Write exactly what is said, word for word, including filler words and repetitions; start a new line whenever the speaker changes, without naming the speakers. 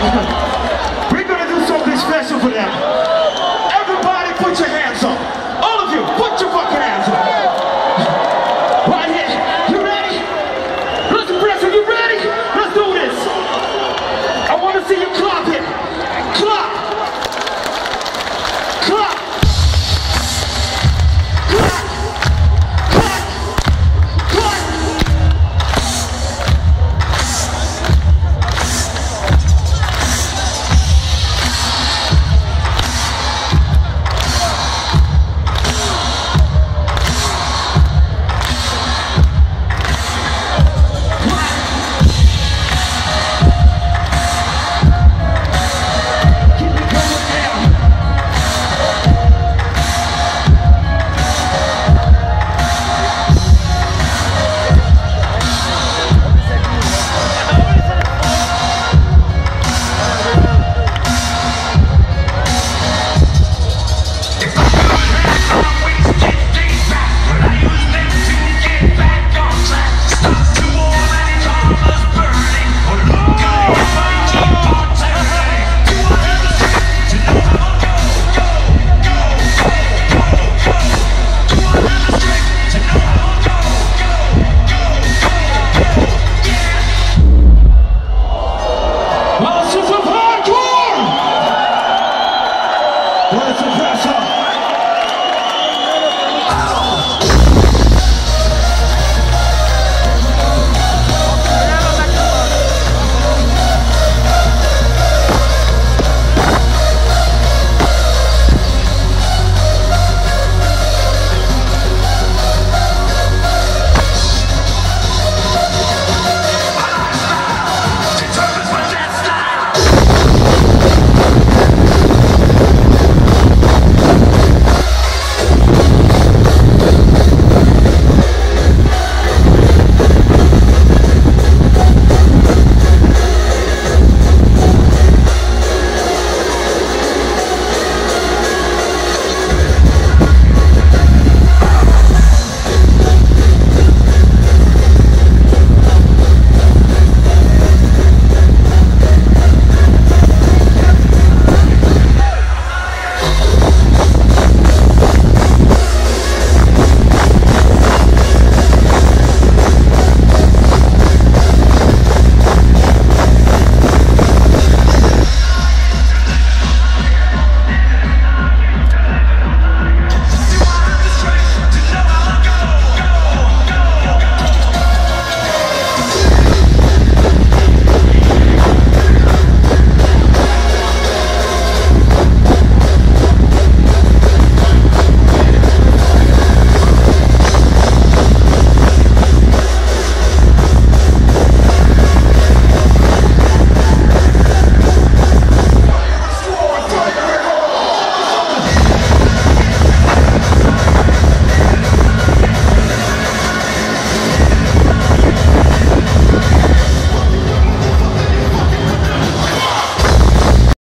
We're gonna do something special for them. Everybody put your hands up. All of you, put your fucking hands up. Right here. You ready? Listen, Preston, you ready? Let's do this. I want to see you clap it. Clap. Clap. Clap. Clap. Clap. Well,